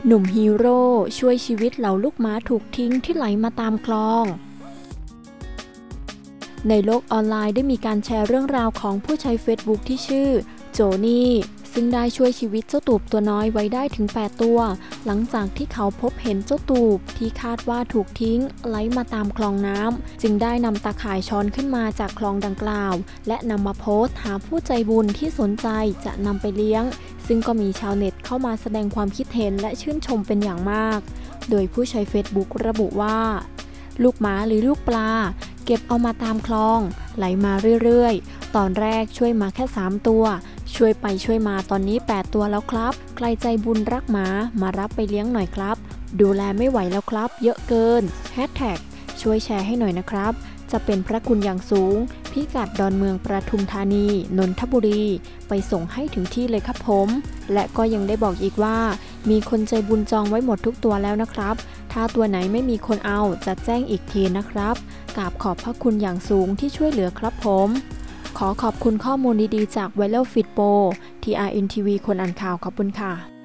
หนุ่มฮีโร่ช่วยชีวิตเหล่าลูกหมาถูกทิ้งที่ไหลมาตามคลองในโลกออนไลน์ได้มีการแชร์เรื่องราวของผู้ใช้ Facebook ที่ชื่อโจนี่ซึ่งได้ช่วยชีวิตเจ้าตูบตัวน้อยไว้ได้ถึง8ตัวหลังจากที่เขาพบเห็นเจ้าตูบที่คาดว่าถูกทิ้งไหลมาตามคลองน้ำจึงได้นำตาข่ายช้อนขึ้นมาจากคลองดังกล่าวและนำมาโพสต์หาผู้ใจบุญที่สนใจจะนำไปเลี้ยงซึ่งก็มีชาวเน็ตเข้ามาแสดงความคิดเห็นและชื่นชมเป็นอย่างมากโดยผู้ใช้ Facebook ระบุว่าลูกหมาหรือลูกปลาเก็บเอามาตามคลองไหลมาเรื่อยๆตอนแรกช่วยมาแค่3ตัวช่วยไปช่วยมาตอนนี้8ตัวแล้วครับใครใจบุญรักหมามารับไปเลี้ยงหน่อยครับดูแลไม่ไหวแล้วครับเยอะเกิน#ช่วยแชร์ให้หน่อยนะครับจะเป็นพระคุณอย่างสูงพิกัดดอนเมืองปทุมธานีนนทบุรีไปส่งให้ถึงที่เลยครับผมและก็ยังได้บอกอีกว่ามีคนใจบุญจองไว้หมดทุกตัวแล้วนะครับถ้าตัวไหนไม่มีคนเอาจะแจ้งอีกทีนะครับกราบขอบพระคุณอย่างสูงที่ช่วยเหลือครับผมขอขอบคุณข้อมูลดีๆจาก Viral Feed Pro TRN TV คนอ่านข่าวขอบคุณค่ะ